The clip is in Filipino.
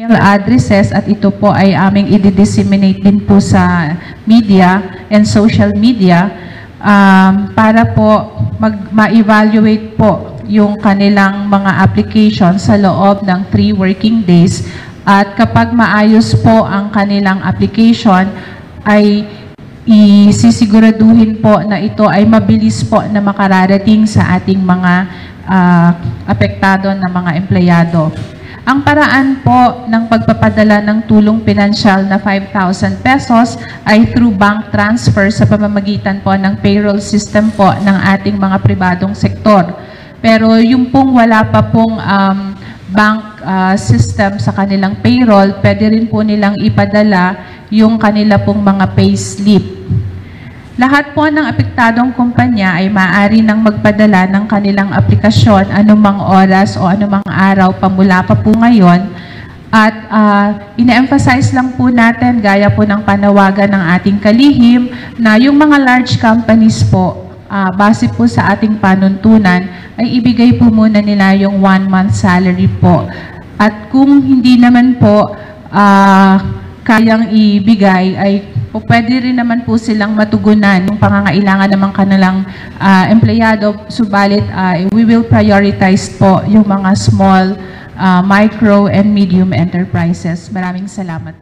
email addresses at ito po ay aming i-disseminate din po sa media and social media para po ma-evaluate po yung kanilang mga application sa loob ng 3 working days at kapag maayos po ang kanilang application ay isisiguraduhin po na ito ay mabilis po na makararating sa ating mga apektado na mga empleyado. Ang paraan po ng pagpapadala ng tulong pinansyal na 5,000 pesos ay through bank transfer sa pamamagitan po ng payroll system po ng ating mga pribadong sektor. Pero yung pong wala pa pong bank system sa kanilang payroll, pwede rin po nilang ipadala yung kanila pong mga payslip. Lahat po ng apektadong kumpanya ay maaari nang magpadala ng kanilang aplikasyon anumang oras o anumang araw pamula pa po ngayon. At ina-emphasize lang po natin, gaya po ng panawagan ng ating kalihim, na yung mga large companies po, base po sa ating panuntunan, ay ibigay po muna nila yung 1-month salary po. At kung hindi naman po kayang ibigay, ay pwede rin naman po silang matugunan yung pangangailangan ng kanilang empleyado, subalit we will prioritize po yung mga small, micro and medium enterprises. Maraming salamat.